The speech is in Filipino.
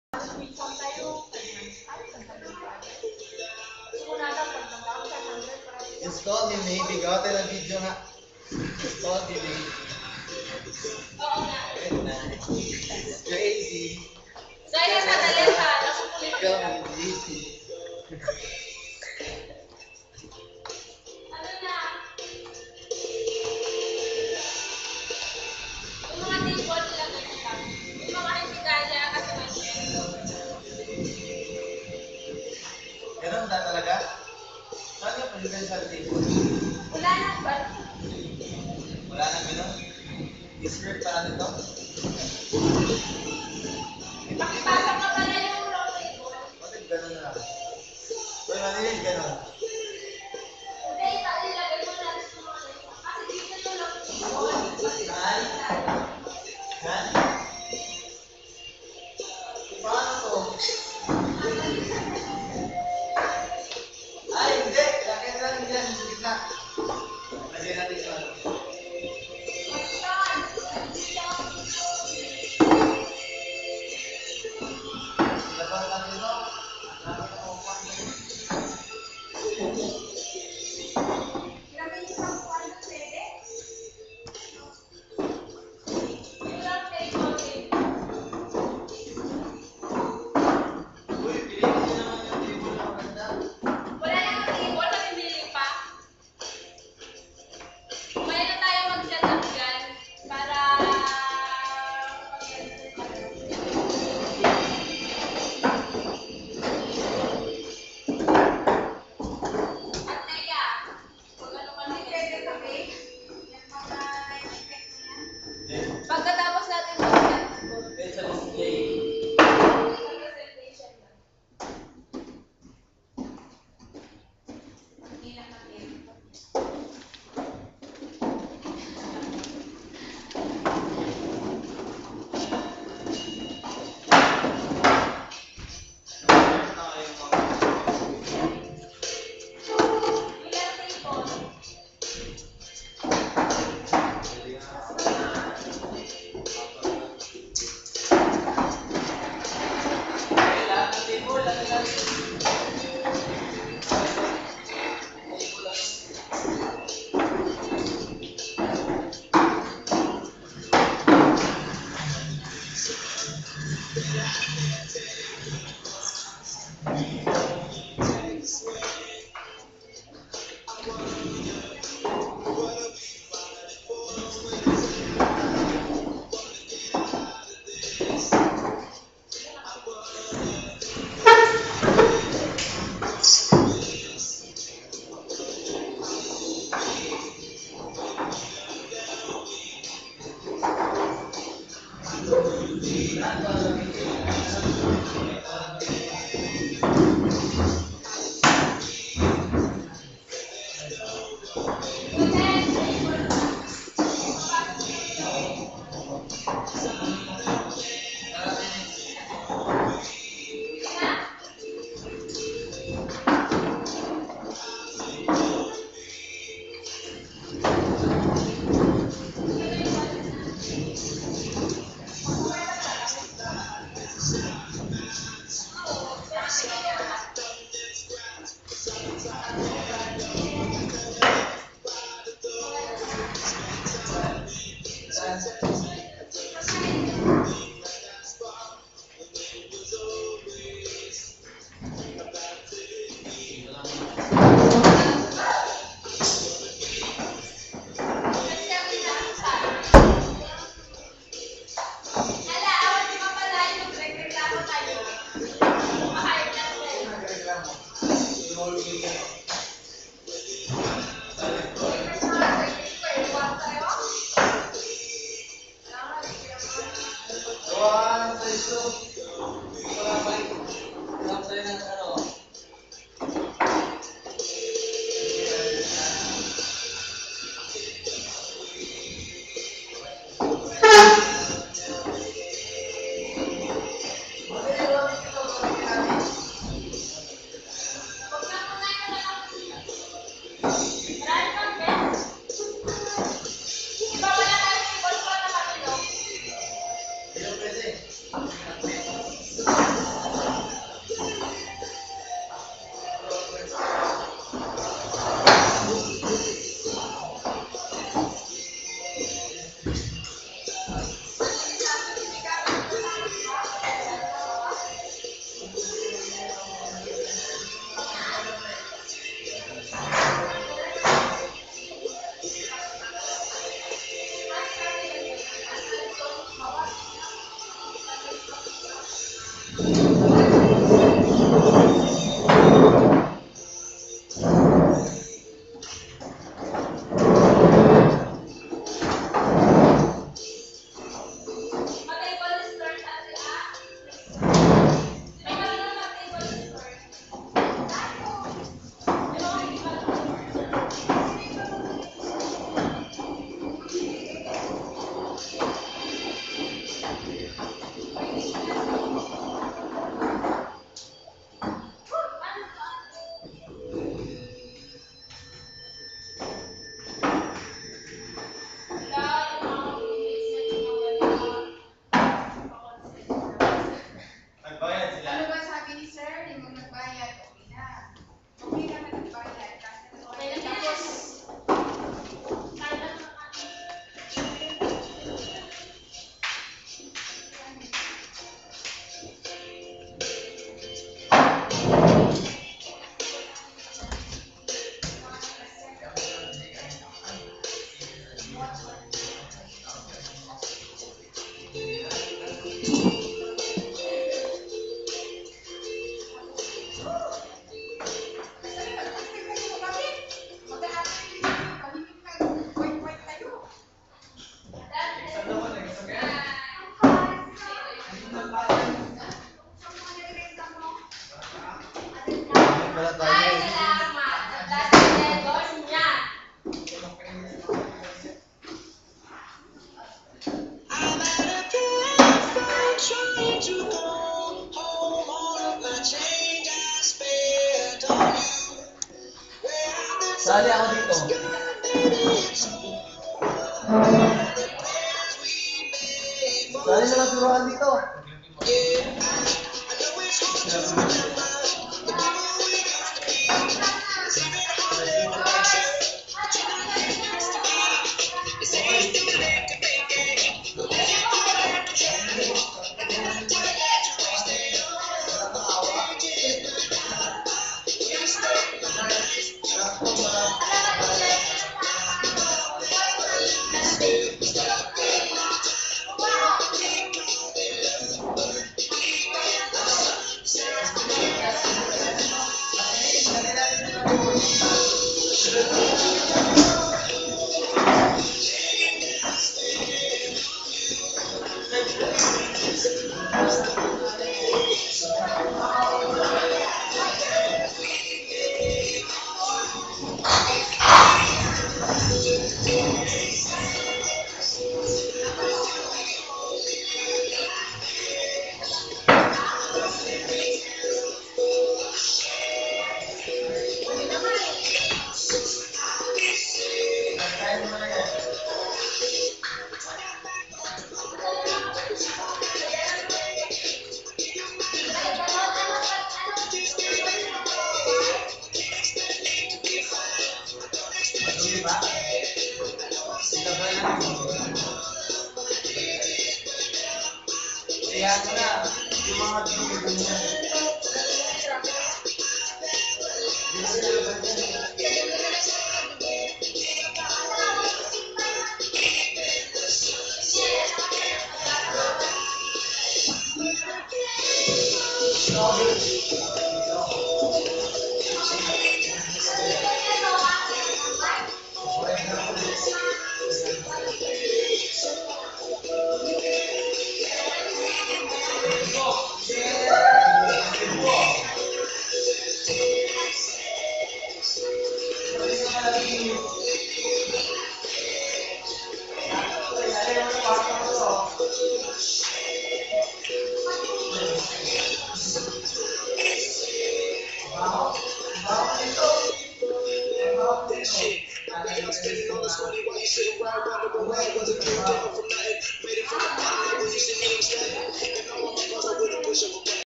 Install din eh, bigote ng video nga. Install din eh. Oo nga. Crazy. So, ayun na, dali ka. Nasukulit ka. Crazy. Ano na? Yung mga table lang ganyan lang. Yung mga hindi kaya kasi may Ganun na talaga? Saan yung palitan sa table? wala na ba? Wala nang ganun? Discret pa natin to? Pakipasok ka pala yung roll table. Bakit ganun na lang? Pero manilig ganun. Hindi, ilagay mo natin sa mga ganyan. Kasi dito yung roll table. Yan? Yan? Paano to? Ay, hindi! Lagyan na lang yan. Gitna. Lagyan natin ito. Labas natin ito. Labas na upuan. Ilagay niyo sa upuan na pwede. Yung roll table din. Uy, piliin niyo naman yung table na maganda. Wala na yung table, namimili pa. Kaya na tayo mag-set up dyan para at Teya, kung ano ka na pwede kami, pagkatapos natin mag-set Then sa display. sa presentation lang. Hindi lang natin. Ilang table? pala tayo. Ay, salamat. At last endorse niya. I'm at a campsite trying to go home. All of my change I spent on you. Where have the Sali ako dito. times gone, baby? It's over. The plans we made for Sali na lang suruhan dito. yeah. I know it's hard to remember the people we used to be. It's even harder to picture what you know they used to be. They say it's too late to make it. But then you come back to try. And then I tell you that you wasted all the stages. You stay nice. Di ba? Dito ba lang? Kaya ko na, yung mga dito niya.